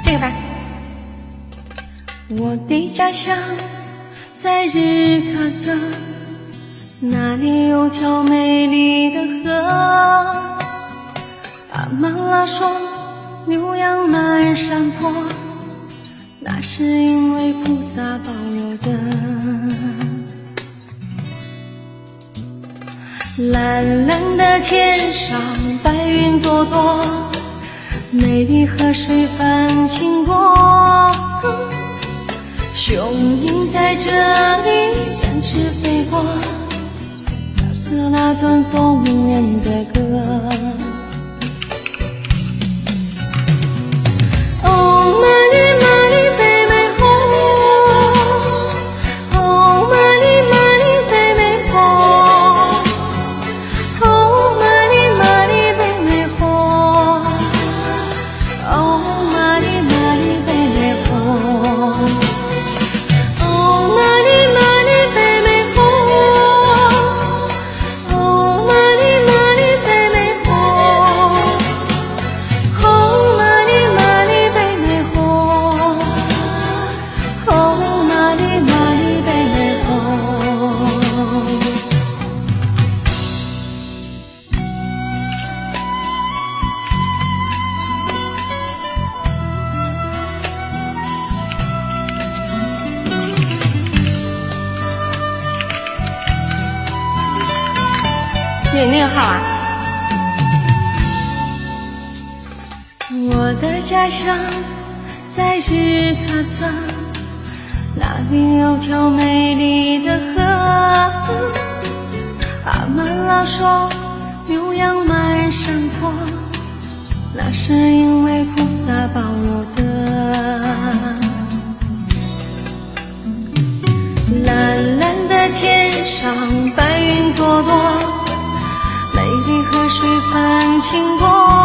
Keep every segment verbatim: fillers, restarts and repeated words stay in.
这个吧。我的家乡在日喀则，那里有条美丽的河。阿曼拉说牛羊满山坡，那是因为菩萨保佑的。蓝蓝的天上白云朵朵，美丽河水泛经过，雄鹰在这里展翅飞过，跳着那段动人的歌。哦，玛丽玛丽北美河，哦，玛丽玛丽北美河，哦，玛丽玛丽北美河，哦，玛丽玛丽北美河。对，那个号啊。我的家乡在日喀则，那里有条美丽的河。阿曼拉说牛羊满山坡，那是因为菩萨保佑的。蓝蓝的天上白云朵朵，美丽河水泛经过，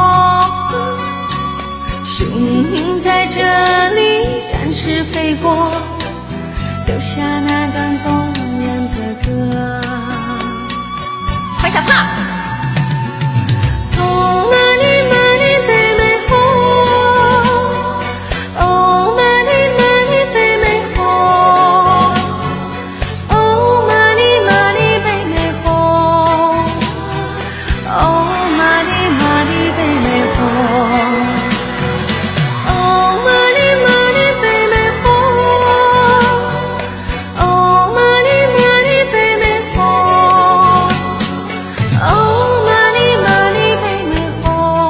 雄鹰在这里展翅飞过，留下那段动人的歌。快小胖！哦，玛丽玛丽北美河，哦，玛丽玛丽北美河，哦，玛丽玛丽北美河。哦，玛丽玛丽北美河，哦，玛丽玛丽北美河，哦，玛丽玛丽北美河，哦，玛丽玛丽北美河，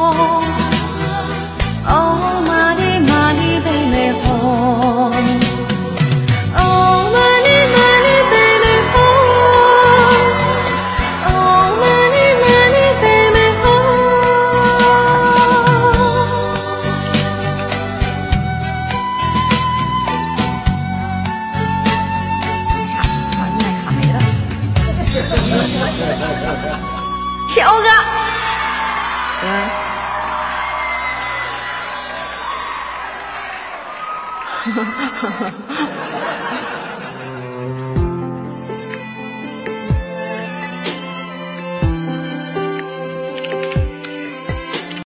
哦，玛丽玛丽北美河，哦，玛丽玛丽北美河，哦，玛丽玛丽北美河。啥？麦卡没了。谢欧哥。嗯。哈哈哈哈。